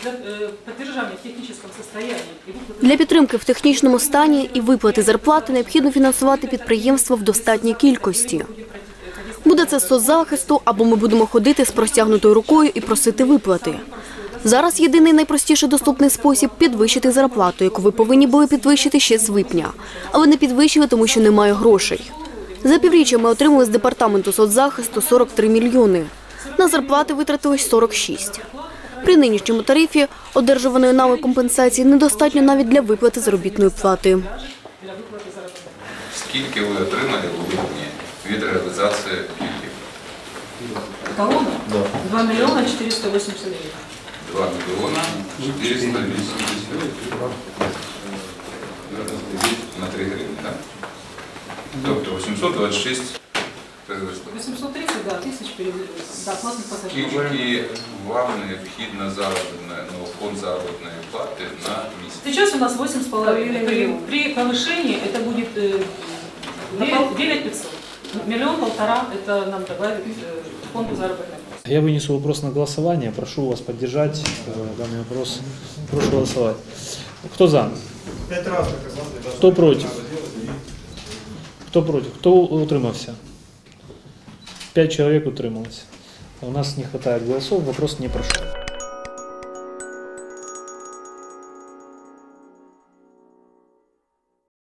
поддержания в техническом состоянии. Для підтримки в технічному стані і виплати зарплати необхідно фінансувати підприємство в достатній кількості. Буде це з соцзахисту, або ми будемо ходити з простягнутою рукою і просити виплати. Зараз єдиний найпростіший доступний спосіб – підвищити зарплату, яку ви повинні були підвищити ще з липня. Але не підвищили, тому що немає грошей. За півріччя ми отримали з департаменту соцзахисту 43 мільйони. На зарплати витратилось 46. При нинішньому тарифі одержуваної нами компенсації недостатньо навіть для виплати заробітної плати. Скільки ви отримали у липні від реалізації пільги? Колонна? 2 миллиона 480 гривен. 2 мільйона 480 на 3 гривні, так? Тобто 826 перевезли. 830, да, тысяч да, платных пассажиров. Скільки вам необхідно фонд заробітної плати на місяць? Сейчас у нас 8,5. При повышении это будет 9500. Миллион полтора это нам добавит фонду заработной платы. Я вынесу вопрос на голосование. Прошу вас поддержать данный вопрос. Прошу голосовать. Кто за? Кто против? Кто против? Кто утримався? 5 человек утрималось. У нас не хватает голосов, вопрос не прошел.